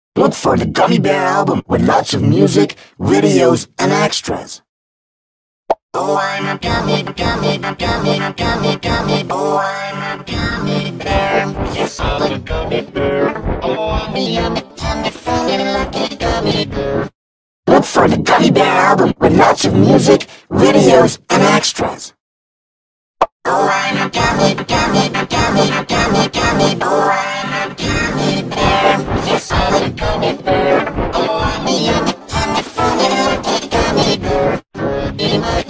Look for the Gummy Bear album with lots of music, videos, and extras. Oh, I'm a gummy, gummy, gummy, gummy, gummy. Oh, I'm a gummy bear. Yes, I'm a gummy bear. Oh, I'm a yummy, tummy, funny, lucky gummy bear. Look for the Gummy Bear album with lots of music, videos, and extras. Oh, I'm a gummy, gummy, gummy, gummy, gummy. Oh, I'm a gummy bear. Yes, I'm a gummy bear. Oh, I'm a yummy, tummy, funny, lucky gummy bear. Be my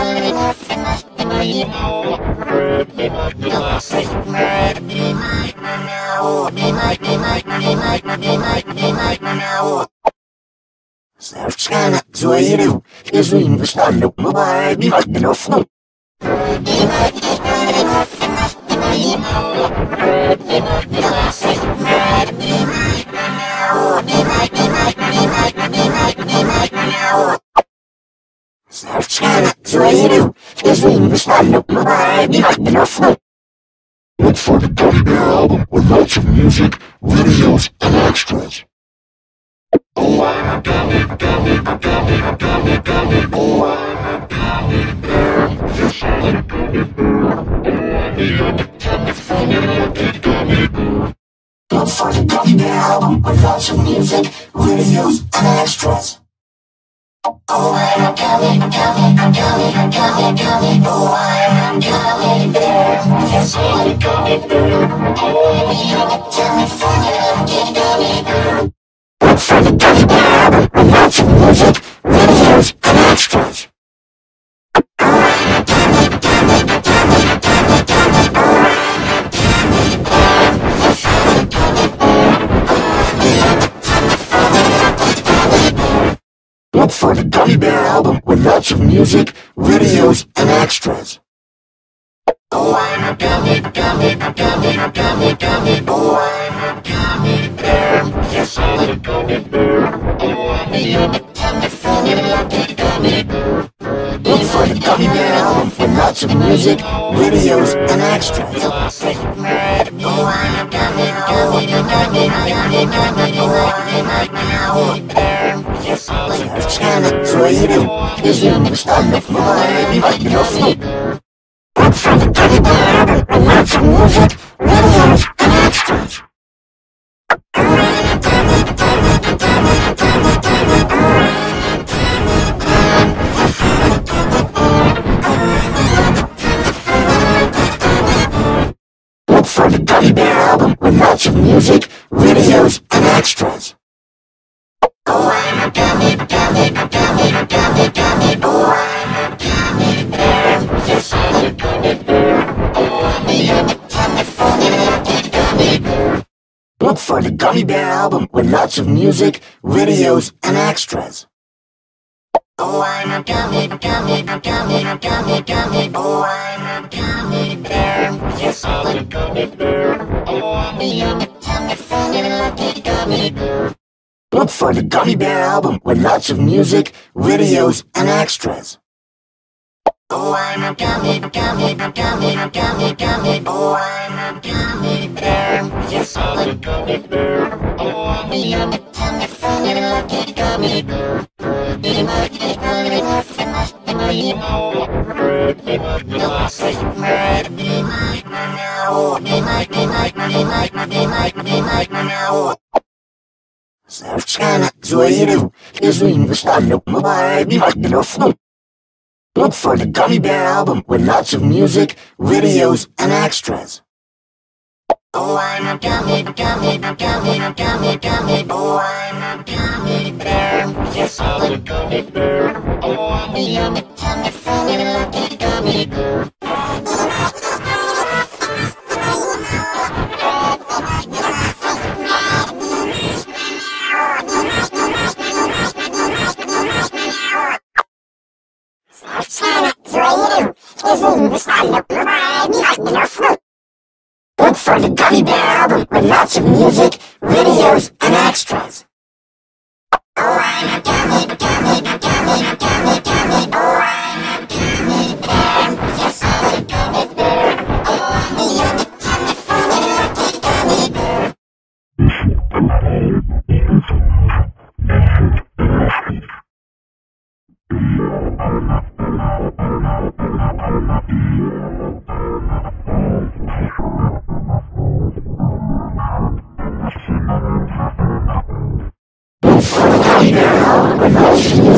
Serczana, złoił, Jezuim wystanął, mobile, be like the flow. Serczana, złoił, Jezuim wystanął, mobile, be like the flow. Look for the Gummy Bear album with lots of music, videos, and extras. Oh, I'm a gummy, gummy, gummy, gummy, gummy. Oh, I'm a gummy bear. Yes, I'm a gummy bear. Oh, I'm a yummy, tummy, funny, lucky gummy bear. Look for the Gummy Bear album with lots of music, videos, and extras. Oh, I'm a gummy, gummy, gummy, gummy, gummy. Oh, I'm a gummy bear. Yes, I'm a gummy bear. Oh, I'm a yummy, tummy, funny, lucky gummy bear. Look for the Gummy Bear album with lots of music, videos, and extras. Oh, I'm a gummy, gummy, gummy, gummy, gummy. Oh, I'm a gummy bear. Yes, I'm a gummy bear. Oh, I'm a yummy, tummy, funny, lucky gummy bear. Look for the Gummy Bear album with lots of music, videos, and extras. Oh, I'm a gummy, gummy, gummy, gummy, gummy. Oh, I'm a gummy bear. Yes, I'm a gummy bear. Oh, I'm a yummy, tummy, funny, lucky gummy bear. Look for the Gummy Bear album with lots of music, videos, and extras. Oh, I'm a gummy, gummy, gummy, gummy, gummy. Oh, I'm a gummy bear. Yes, I'm a Serczana, złoił, Jezuim wystanął, mobile, be like the flow. Look for the Gummy Bear album with lots of music, videos, and extras. Oh, I'm a gummy, gummy, gummy, gummy, gummy. Oh, I'm a gummy bear. Yes, I'm a gummy bear. Oh, I'm a yummy, tummy, funny, lucky gummy bear. Look for the Gummy Bear album with lots of music, videos, and extras. Oh, I'm a gummy, gummy, gummy, gummy, gummy. Oh, I'm a gummy bear. Yes, I'm a gummy bear. Oh, I'm a yummy, tummy, funny, lucky gummy bear. Look for the Gummy Bear album with lots of music, videos, and extras. Oh, I'm a gummy, gummy, gummy, gummy, gummy. Oh, I'm a gummy bear. Yes, I'm a gummy bear. Oh, I'm a yummy, tummy, funny, lucky gummy bear. Look for the Gummy Bear album with lots of music, videos, and extras. Oh, I'm a gummy, gummy, gummy, gummy, gummy. Oh, I'm a gummy bear. Yes, I'm a gummy bear. Oh, I'm a yummy, tummy, funny, lucky gummy bear. Be my gummy, Serczana, złoił, Jezuim wystanął, mobile, be like the flow. Look for the Gummy Bear album with lots of music, videos, and extras. Oh, I'm a gummy, gummy, gummy, gummy, gummy. Oh, I'm a gummy bear. Yes, I'm a gummy bear. Oh, I'm a yummy, tummy, funny, lucky gummy bear. Look for the Gummy Bear album with lots of music, videos, and extras. Oh, I'm a gummy, gummy, gummy, gummy, gummy. Oh, I'm a gummy bear. Yes, I'm a gummy bear. Oh, I'm a yummy, tummy, funny, lucky gummy bear. Bear album with lots of music.